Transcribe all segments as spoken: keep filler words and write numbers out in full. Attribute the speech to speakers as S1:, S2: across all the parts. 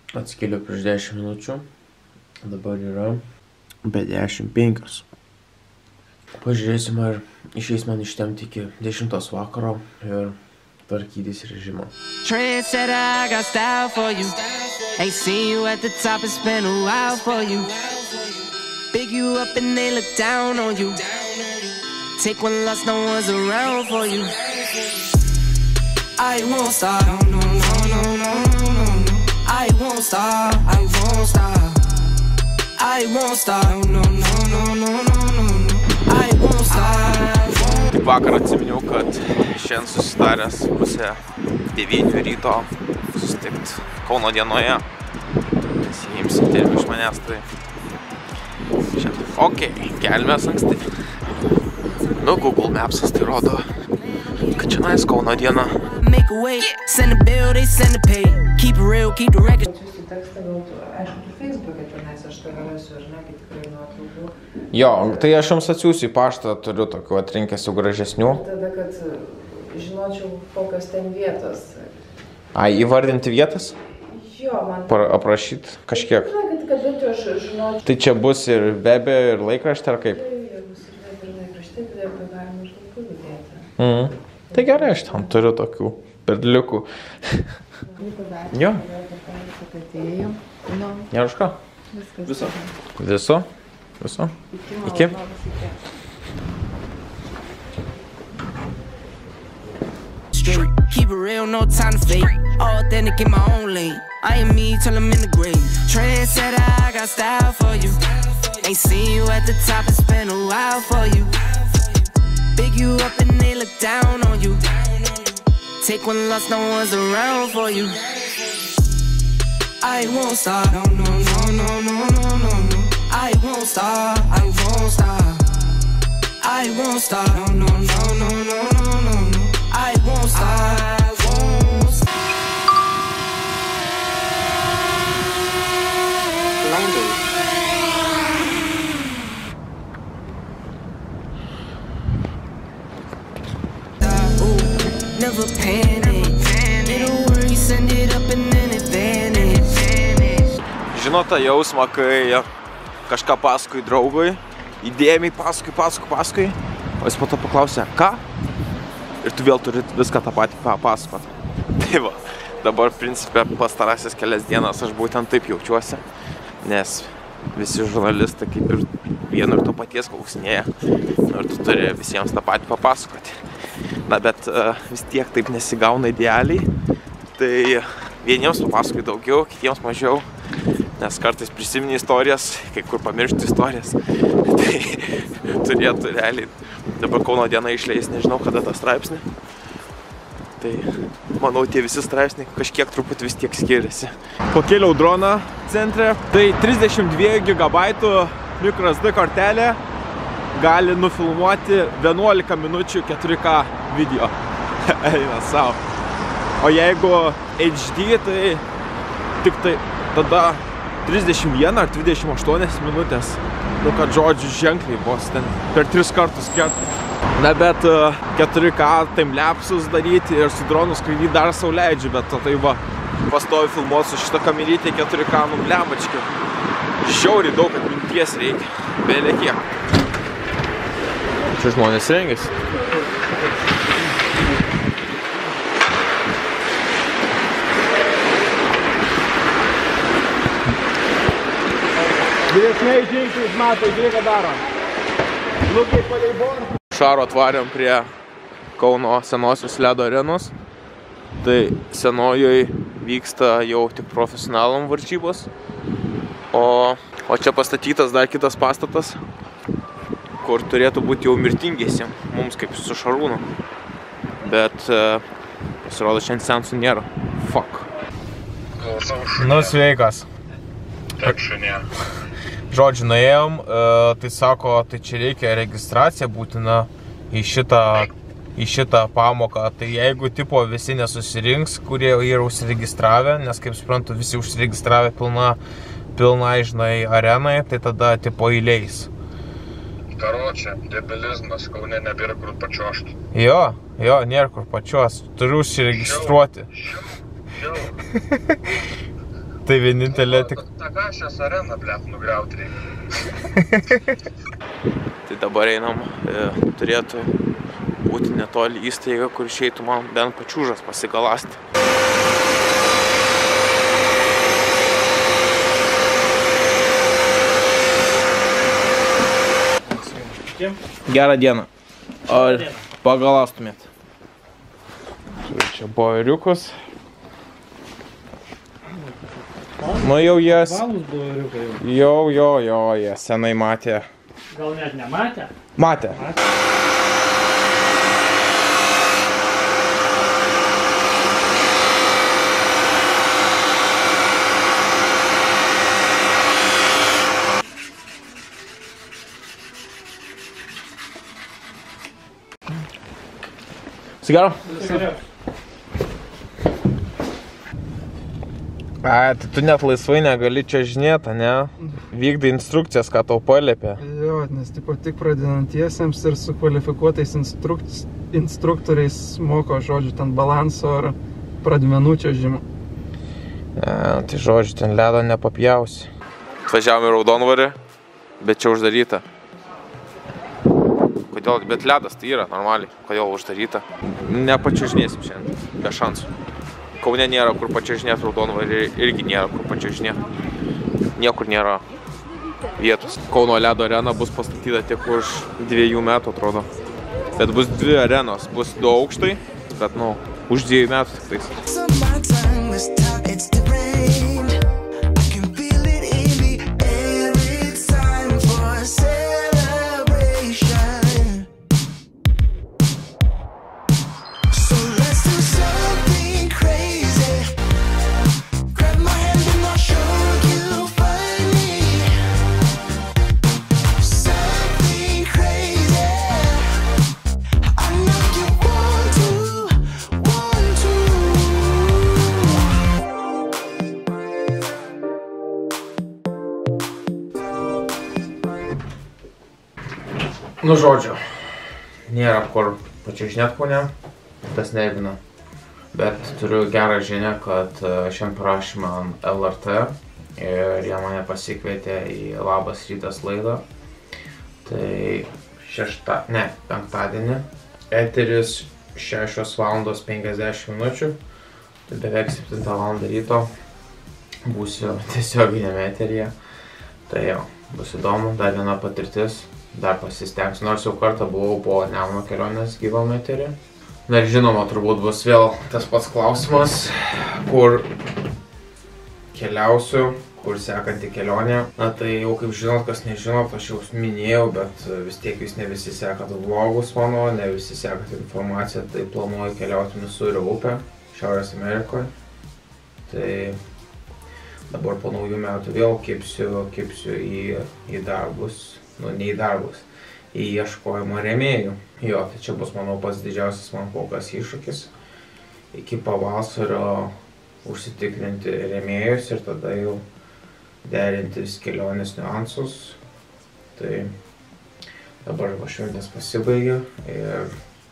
S1: Atsikėliau prieš dešimt minučių. Dabar yra be dešimt penkios. Pažiūrėsim, ar išeis man ištemti iki dešimtos vakaro ir tvarkytis režimą.
S2: Trendsetter, I got style for you. Ain't seen you at the top, it's been a while for you. Big you up and they look down on you. Take one loss, no one's around for you. I won't stop, no, no, no, no, no, no, no. I won't stop, I won't stop. I won't stop, no, no, no, no, no, no, no. I won't stop.
S1: Tik vakar atsiminiau, kad šiandien susitaręs pusę devynių ryto susitikt Kauno dienoje. Pasiims interviu iš manęs, tai šiandien. Ok, kelmės anksti. Nu, Google Maps'as tai rodo, kad čia nais Kauno diena.
S2: Make a way, send a bill, they send a pay. Keep it real, keep the record.
S3: Atsiųsiu tekstą, gal tu, aišku, tu Facebook'e tenais, aš tai galėsiu, ar ne, kai tikrai nuotraukų.
S1: Jo, tai aš jums atsiųsiu į paštą, turiu tokių atrinkęs jau gražesnių.
S3: Tada, kad žinočiau, kokios ten vietos.
S1: Ai, įvardinti vietas?
S3: Jo, man...
S1: Par, aprašyt kažkiek.
S3: Na, kad, kad bent jau aš žinočiau.
S1: Tai čia bus ir bebe, ir laikraštė, ar kaip?
S3: Tai bus ir bebe, ir laikraštė, tai apie galima iš laikų vidėti.
S1: Mhm. Tai gerai, aš tam turiu tokių perdliukų. Jo. Ne už ką? Viso. Viso? Viso? Iki?
S2: Keep it real, no time to fake. Authentic in my own lane. I am me till I'm in the grave. Trendsetter, I got style for you. Ain't seen you at the top, it's been a while for you. Big you up and they look down on you. Take one loss, no one's around for you. I won't stop, no, no, no, no, no, no, no, no. I won't stop, I won't stop. I won't stop, no, no, no, no, no, no, no, no. I won't stop, I won't stop. Landing. Ooh, never panic. Little worry, send it up and then it vanish.
S1: Žinot tą jausmą, kai kažką paskui draugui, įdėmiai paskui, paskui, paskui, o jis po to paklausė, ką? Ir tu vėl turi viską tą patį papasakot. Tai va, dabar principė pastarąsias kelias dienas aš būtent taip jaučiuosi, nes visi žurnalistai kaip ir vienu ir to paties klausinėja. Ir tu turi visiems tą patį papasakoti. Na, bet uh, vis tiek taip nesigauna idealiai. Tai vieniems papasakoji daugiau, kitiems mažiau. Nes kartais prisimeni istorijas, kai kur pamiršti istorijas. Tai turėtų realiai. Dabar Kauno diena išleis, nežinau kada tą straipsnį. Tai manau, tie visi straipsniai kažkiek truputį vis tiek skiriasi. Pakėliau droną centre. Tai trisdešimt dviejų gigabaitų microSD kortelė gali nufilmuoti vienuolika minučių keturi K video. Eina savo. O jeigu H D, tai tik tai tada trisdešimt viena ar dvidešimt aštuonios minutės. Nu, kad žodžiu ženkliai vos ten per tris kartus kerta. Na, bet keturi K timelapsus daryti ir su dronu skraidyti dar sau leidžiu, bet tai va, pastovi filmuoti su šitą kamerytę keturi K nublemačkiu. Žiauriai daug atminties reikia, belė kiek. Čia žmonės rengiasi.
S4: Vyresniai žingsniais matai, žiūrėk, ką daro. Lukai palei bortą.
S1: Šaro atvarėm prie Kauno senosios ledo arenos. Tai senojoj vyksta jau tik profesionalam varžybos. O, o čia pastatytas dar kitas pastatas, kur turėtų būti jau mirtingiesiem, mums kaip su Šarūnu. Bet uh, pasirodo, šiandien seansų nėra. Fuck. Nu, sveikas.
S5: Taip, šiandien.
S1: Žodžiu, nuėjom, tai sako, tai čia reikia registracija būtina į šitą, į šitą pamoką. Tai jeigu tipo visi nesusirinks, kurie yra užsiregistravę, nes kaip suprantu, visi užsiregistravę pilna, pilna, žinai, arenai, tai tada tipo įleis.
S5: Karočią, debilizmas, Kaune nebėra kur pačiošt.
S1: Jo, jo, nėra kur pačios. Turiu užsiregistruoti.
S5: Šiau, šiau.
S1: Tai vienintelė tik...
S5: Tagašės areną, blėt, nugriauti reikia.
S1: Tai dabar einam, e, turėtų būti netoli įstaiga, kur išeitų man bent pačiūžas pasigalasti. Gerą dieną. Ar pagalastumėt? Čia bajeriukus. Nu jau jas...
S6: Valus bajeriukai jau.
S1: Jau, jo, jo, jie senai matė.
S6: Gal net nematė?
S1: Matė.
S6: Matė.
S1: Sigaro?
S6: Sigaro.
S1: A, tai tu net laisvai negali čia žinėti, ne? Vykdai instrukcijas, ką tau paliepė.
S7: Jo, nes tipo, tik pradedantiesiems ir su kvalifikuotais instruk... instruktoriais moko, žodžiu, ten balanso ar pradmenų čiuožimo.
S1: Ne, tai žodžiu, ten ledo nepapjausi. Atvažiavom į Raudonvarį, bet čia uždaryta. Kodėl? Bet ledas tai yra normaliai. Kodėl uždaryta? Nepačiuožinėsim šiandien, be šansų. Kaune nėra kur pačiuožinėti, Raudonvarį irgi nėra kur pačiuožinėti. Niekur nėra vietos. Kauno ledo arena bus pastatyta tik už dviejų metų, atrodo. Bet bus dvi arenos, bus du aukštai, bet, nu, už dviejų metų tik tais. Nu, žodžiu, nėra kur pačiuožinėt Kaune, tas nervina. Bet turiu gerą žinią, kad šiandien parašė man L R T ir jie mane pasikvietė į Labas rytas laidą. Tai šešta, ne, penktadienį. Eteris šešios valandos penkiasdešimt minučių. Tai beveik septintą valandą ryto būsiu tiesioginėme eteryje. Tai jau, bus įdomu, dar viena patirtis. Dar pasistengsiu, nors jau kartą buvau po Nemuno kelionės gyvam eterį. Na ir žinoma, turbūt bus vėl tas pats klausimas, kur keliausiu, kur sekanti kelionė. Na tai jau kaip žinot, kas nežinot, aš jau minėjau, bet vis tiek jūs ne visi sekat vlogus mano, ne visi sekat informaciją, tai planuoju keliauti Misūrio upę, Šiaurės Amerikoje. Tai dabar po naujų metų vėl kibsiu, kibsiu į, į darbus. Nu, ne į darbus, į ieškojimo rėmėjų. Jo, tai čia bus, manau, pats didžiausias man kol kas iššūkis. Iki pavasario užsitikrinti rėmėjus ir tada jau derinti vis kelionės niuansus. Tai dabar va šventės pasibaigė ir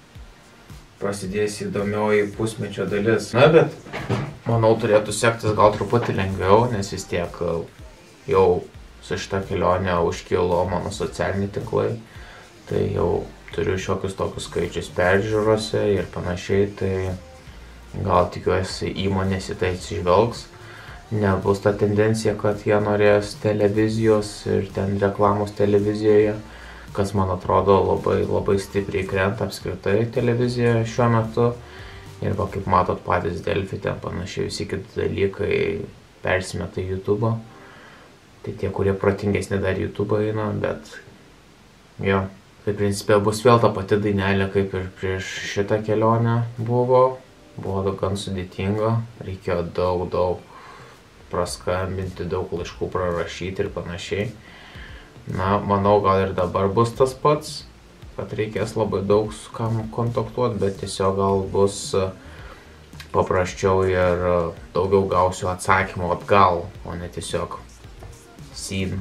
S1: prasidės įdomioji pusmečio dalis. Na, bet manau, turėtų sektis gal truputį lengviau, nes vis tiek jau su šitą kelionę užkilo mano socialiniai tinklai, tai jau turiu šiokius tokius skaičius peržiūrose ir panašiai, tai gal tikiuosi įmonės į tai atsižvelgs. Nebus ta tendencija, kad jie norės televizijos ir ten reklamos televizijoje, kas man atrodo labai, labai stipriai krenta apskritai televizijoje šiuo metu. Ir va, kaip matot patys Delfi, ten panašiai visi kiti dalykai persimeta į YouTube'ą. Tai tie, kurie protingesni dar YouTube eina, bet jo, tai principė bus vėl ta pati dainelė, kaip ir prieš šitą kelionę buvo. Buvo gan sudėtinga, reikėjo daug, daug praskambinti, daug laiškų prarašyti ir panašiai. Na, manau, gal ir dabar bus tas pats, kad reikės labai daug su kam kontaktuoti, bet tiesiog gal bus paprasčiau ir daugiau gausiu atsakymų atgal, o ne tiesiog syn.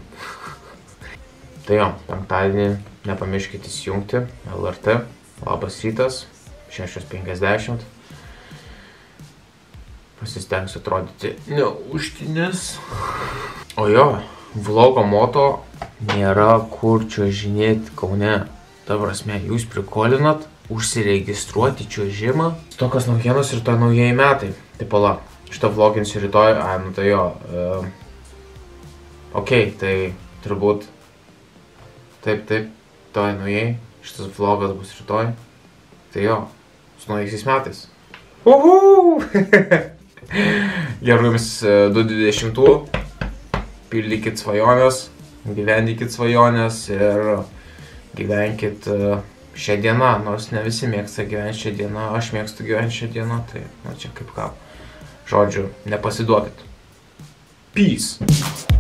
S1: Tai jo, penktadienį nepamirškite įsijungti L R T, Labas rytas, šešios penkiasdešimt. Pasistengsiu atrodyti neužtinis. O jo, vlogo moto nėra kur čiuožinėti Kaune. Ta prasme, jūs prikolinat užsiregistruoti čiuožimą. Tokios naujienos ir to naujieji metai. Tai pala, šitą vloginsiu rytoj. Ai, nu tai jo. Uh, ok, tai turbūt taip, taip, to naujieji. Šitas vlogas bus rytoj. Tai jo, su naujaisiais metais. Uhu! Gerų jums du dvidešimtų. Pildykit svajonės, gyvendykit svajonės ir gyvenkit šią dieną. Nors ne visi mėgsta gyventi šią dieną, aš mėgstu gyventi šią dieną, tai nu čia kaip ką. Žodžiu, nepasiduokit. Peace.